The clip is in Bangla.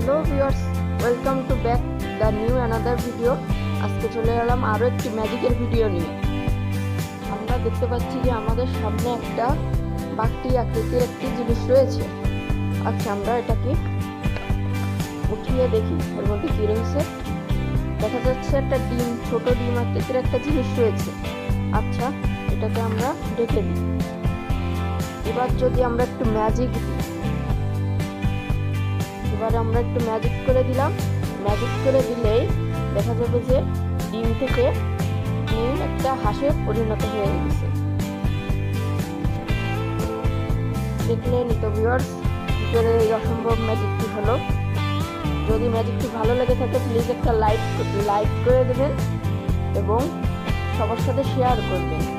Hello viewers, welcome to back the new another video. আজকে চলে এলাম আরও একটি ম্যাজিকের ভিডিও নিয়ে। আমরা দেখতে পাচ্ছি যে আমাদের সামনে একটা বাঘটি আকৃতির একটি জিনিস রয়েছে। আচ্ছা, আমরা এটাকে উঠিয়ে দেখি এর মধ্যে কি রয়েছে। দেখা যাচ্ছে একটা ডিম, ছোট ডিম আকৃতির একটা জিনিস রয়েছে। আচ্ছা, এটাকে আমরা রেখে দিই। এবার যদি আমরা একটু ম্যাজিক করে দিলাম। ম্যাজিক করে দিলেই দেখা যাবে যে ডিম থেকে একটা হাঁসে পরিণত হয়ে গেছে। দেখলেন তো ভিউয়ার্স, কি করে এই অসম্ভব ম্যাজিকটি হলো। যদি ম্যাজিকটি ভালো লেগে থাকে প্লিজ একটা লাইক করে দেবেন এবং সবার সাথে শেয়ার করবেন।